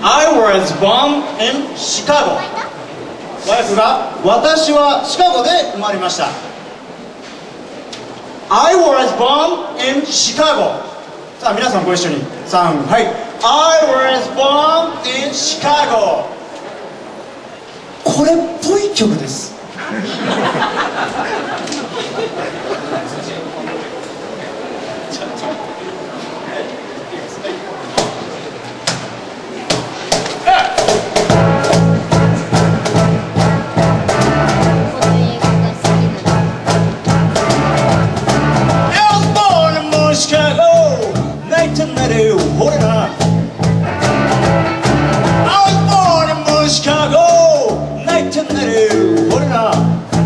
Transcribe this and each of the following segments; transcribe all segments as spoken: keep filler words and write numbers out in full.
I was born in Chicago。 ワイフが私はシカゴで生まれました。 I was born in Chicago。 さあ皆さんご一緒に。さん、はい。 I was born in Chicago。 これっぽい曲です。 泣いてないで放りな。I was born in Chicago。泣いてないで放りな。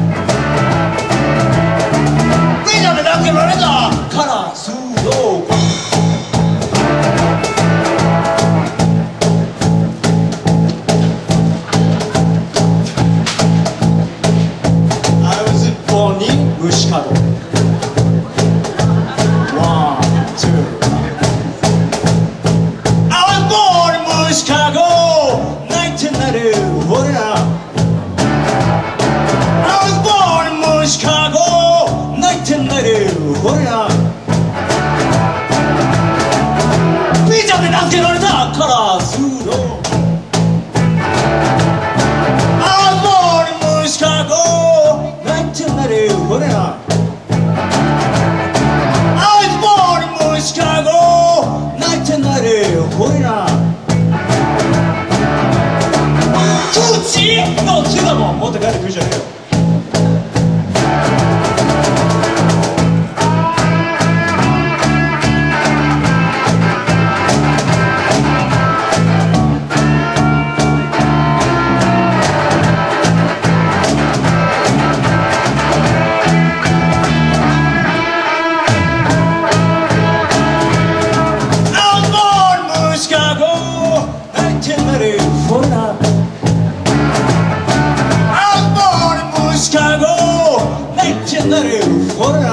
ピーちゃんで名付けられたカラスの子。I was born in Chicago。ほらピーちゃんで名付けられたカラスの青森虫かご泣いてないでほら青森虫かご泣いてないでほら口のついたもん持って帰ってくるじゃねえよ。Chicago,泣いてないでほら